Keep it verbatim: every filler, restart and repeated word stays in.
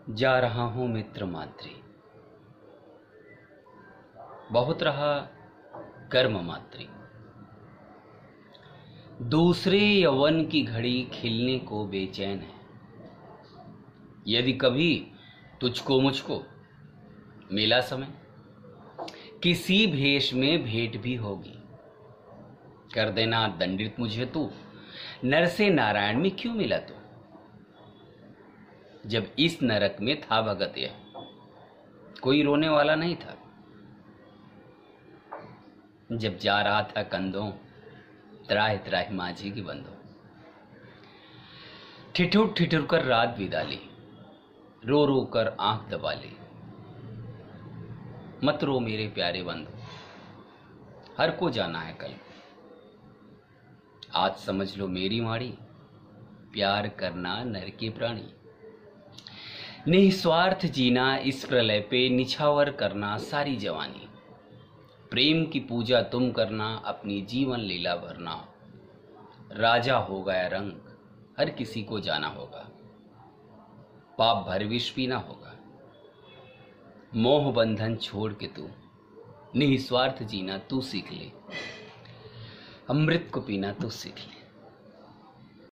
जा रहा हूं मित्र मात्री, बहुत रहा कर्म मात्री। दूसरे यौवन की घड़ी खिलने को बेचैन है। यदि कभी तुझको मुझको मिला समय, किसी भेष में भेंट भी होगी। कर देना दंडित मुझे तू, नर से नारायण में क्यों मिला तू। जब इस नरक में था भगत यह, कोई रोने वाला नहीं था। जब जा रहा था कंधों त्राहि त्राहि माझी की बंधो। ठिठुर ठिठुर कर रात बिता ली, रो रो कर आंख दबा ली। मत रो मेरे प्यारे बंधु, हर को जाना है कल। आज समझ लो मेरी वाणी, प्यार करना नर के प्राणी। निस्वार्थ जीना इस प्रलय पे निछावर करना सारी जवानी। प्रेम की पूजा तुम करना, अपनी जीवन लीला भरना। राजा हो गया रंग, हर किसी को जाना होगा। पाप भर विष पीना होगा। मोह बंधन छोड़ के तू निस्वार्थ जीना तू सीख ले। अमृत को पीना तू सीख ले।